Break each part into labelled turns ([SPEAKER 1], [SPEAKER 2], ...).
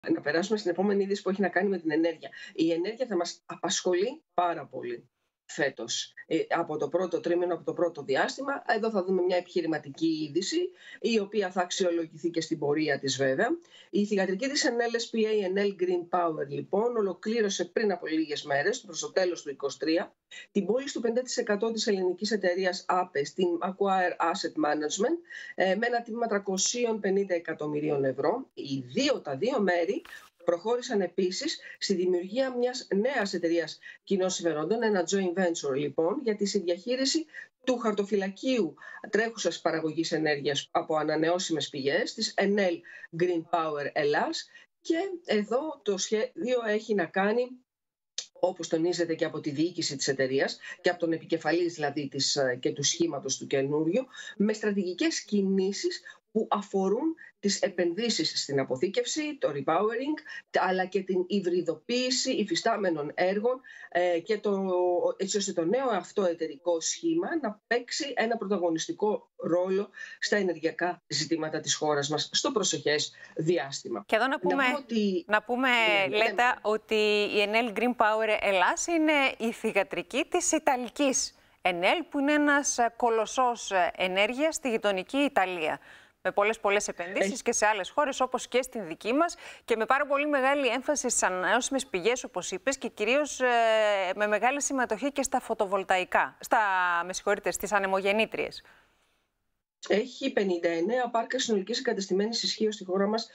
[SPEAKER 1] Να περάσουμε στην επόμενη είδηση που έχει να κάνει με την ενέργεια. Η ενέργεια θα μας απασχολεί πάρα πολύ φέτος, από το πρώτο τρίμηνο, από το πρώτο διάστημα. Εδώ θα δούμε μια επιχειρηματική είδηση, η οποία θα αξιολογηθεί και στην πορεία της βέβαια. Η θυγατρική της Enel S.p.A. Enel Green Power, λοιπόν, ολοκλήρωσε πριν από λίγες μέρες, προς το τέλος του 2023, την πώληση του 50% της ελληνικής εταιρείας APE στην Acquire Asset Management, με ένα τίμημα 350 εκατομμυρίων ευρώ. Τα δύο μέρη προχώρησαν επίσης στη δημιουργία μιας νέας εταιρείας κοινών συμφερόντων, ένα joint venture λοιπόν, για τη συνδιαχείριση του χαρτοφυλακίου τρέχουσας παραγωγής ενέργειας από ανανεώσιμες πηγές της Enel Green Power Ελλάς. Και εδώ το σχέδιο έχει να κάνει, όπως τονίζεται και από τη διοίκηση της εταιρείας και από τον επικεφαλής δηλαδή και του σχήματος του καινούριου, με στρατηγικές κινήσεις που αφορούν τις επενδύσεις στην αποθήκευση, το repowering, αλλά και την υβριδοποίηση υφιστάμενων έργων, και έτσι ώστε το νέο αυτό εταιρικό σχήμα να παίξει ένα πρωταγωνιστικό ρόλο στα ενεργειακά ζητήματα της χώρας μας στο προσεχές διάστημα.
[SPEAKER 2] Και εδώ να πούμε, Λέτα, ότι η Enel Green Power Ελλάς είναι η θυγατρική της Ιταλικής Enel, που είναι ένας κολοσσός ενέργειας στη γειτονική Ιταλία, με πολλές επενδύσεις και σε άλλες χώρες όπως και στην δική μας, και με πάρα πολύ μεγάλη έμφαση στις ανανεώσιμες πηγές, όπως είπες, και κυρίως με μεγάλη συμμετοχή και στα φωτοβολταϊκά, στις ανεμογεννήτριες.
[SPEAKER 1] Έχει 59 πάρκα συνολικής εγκατεστημένης ισχύως στη χώρα μας,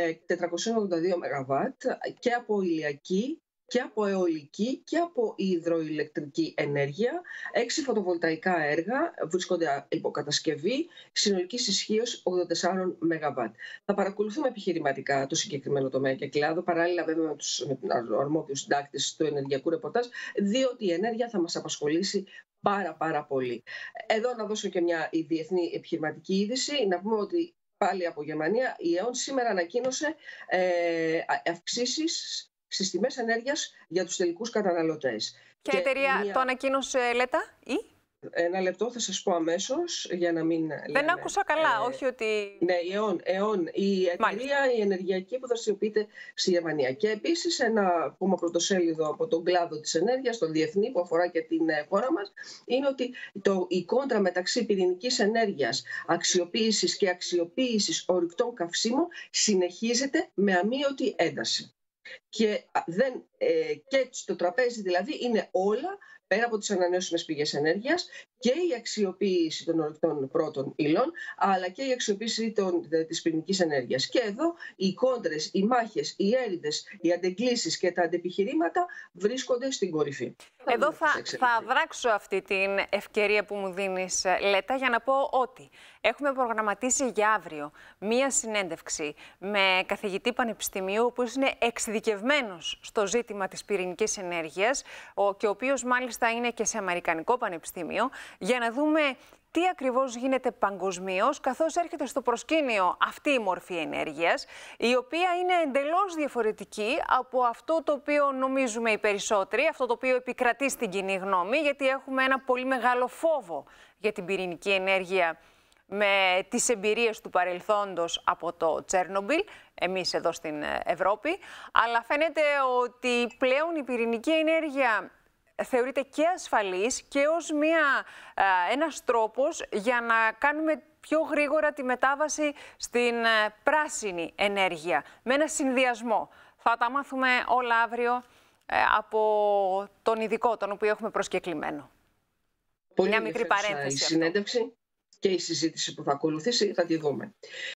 [SPEAKER 1] 482 ΜΒ, και από ηλιακή και από αιωλική και από υδροηλεκτρική ενέργεια. 6 φωτοβολταϊκά έργα βρίσκονται υποκατασκευή, συνολικής ισχύως 84 ΜΒ. Θα παρακολουθούμε επιχειρηματικά το συγκεκριμένο τομέα και κλάδο, παράλληλα βέβαια με τους αρμόδιους συντάκτες του ενεργειακού ρεπορτάζ, διότι η ενέργεια θα μας απασχολήσει πάρα πολύ. Εδώ να δώσω και μια διεθνή επιχειρηματική είδηση, να πούμε ότι πάλι από Γερμανία η E.ON σήμερα ανακοίνωσε αυξήσεις στις τιμές ενέργειας για τους τελικούς καταναλωτές.
[SPEAKER 2] Ποια εταιρεία το ανακοίνωσε, Λέτα,
[SPEAKER 1] Ένα λεπτό, θα σας πω αμέσως, για να μην
[SPEAKER 2] Δεν άκουσα καλά, όχι ότι...
[SPEAKER 1] Ναι, η E.ON, η εταιρεία η ενεργειακή που δραστηριοποιείται στη Γερμανία. Και επίσης ένα ακόμα πρωτοσέλιδο από τον κλάδο της ενέργειας, τον διεθνή, που αφορά και την χώρα μας, είναι ότι η κόντρα μεταξύ πυρηνικής ενέργειας, αξιοποίησης και αξιοποίησης ορυκτών καυσίμων συνεχίζεται με αμείωτη ένταση. Και στο τραπέζι δηλαδή είναι όλα, πέρα από τις ανανεώσιμες πηγές ενέργειας, και η αξιοποίηση των ορυκτών πρώτων υλών, αλλά και η αξιοποίηση της πυρηνικής ενέργειας. Και εδώ οι κόντρες, οι μάχες, οι έρηδες, οι αντεγκλήσεις και τα αντεπιχειρήματα βρίσκονται στην κορυφή.
[SPEAKER 2] Εδώ θα δράξω αυτή την ευκαιρία που μου δίνεις, Λέτα, για να πω ότι έχουμε προγραμματίσει για αύριο μία συνέντευξη με καθηγητή πανεπιστημίου, ο οποίος είναι εξειδικευμένος στο ζήτημα της πυρηνικής ενέργειας και ο οποίος μάλιστα είναι και σε αμερικανικό πανεπιστήμιο, για να δούμε τι ακριβώς γίνεται παγκοσμίως, καθώς έρχεται στο προσκήνιο αυτή η μορφή ενέργειας, η οποία είναι εντελώς διαφορετική από αυτό το οποίο νομίζουμε οι περισσότεροι, αυτό το οποίο επικρατεί στην κοινή γνώμη, γιατί έχουμε ένα πολύ μεγάλο φόβο για την πυρηνική ενέργεια με τις εμπειρίες του παρελθόντος από το Τσέρνομπιλ, εμείς εδώ στην Ευρώπη, αλλά φαίνεται ότι πλέον η πυρηνική ενέργεια θεωρείται και ασφαλής και ως ένας τρόπος για να κάνουμε πιο γρήγορα τη μετάβαση στην πράσινη ενέργεια, με ένα συνδυασμό. Θα τα μάθουμε όλα αύριο από τον ειδικό, τον οποίο έχουμε προσκεκλημένο.
[SPEAKER 1] Πολύ μια μικρή παρένθεση. Η συνέντευξη και η συζήτηση που θα ακολουθήσει θα τη δούμε.